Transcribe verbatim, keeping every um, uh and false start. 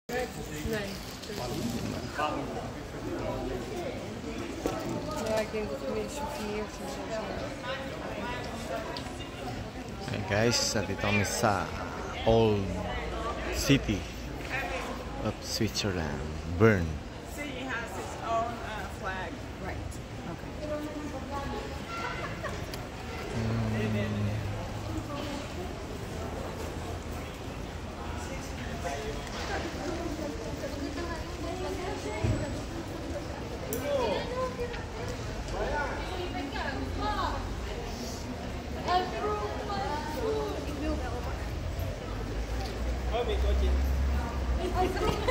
Nee. Ja, ik denk dat het meer souvenir's en zo zijn. Hey guys, nandito kami sa Old City of Switzerland, Bern. City has its own uh, flag. Right. Okay. Oh, may kotse.